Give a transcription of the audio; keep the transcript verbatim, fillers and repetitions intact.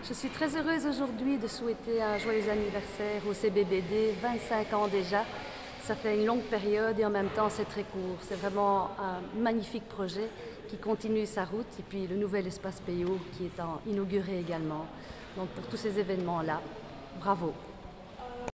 Je suis très heureuse aujourd'hui de souhaiter un joyeux anniversaire au C B B D, vingt-cinq ans déjà. Ça fait une longue période et en même temps c'est très court. C'est vraiment un magnifique projet qui continue sa route et puis le nouvel espace P I O qui est en- inauguré également. Donc pour tous ces événements-là, bravo.